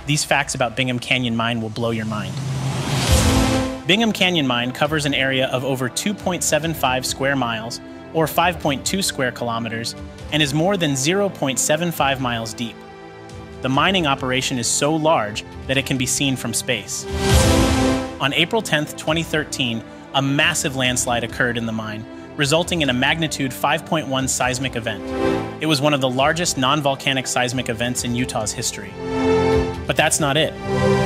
These facts about Bingham Canyon Mine will blow your mind. Bingham Canyon Mine covers an area of over 2.75 square miles, or 5.2 square kilometers, and is more than 0.75 miles deep. The mining operation is so large that it can be seen from space. On April 10, 2013, a massive landslide occurred in the mine, resulting in a magnitude 5.1 seismic event. It was one of the largest non-volcanic seismic events in Utah's history. But that's not it.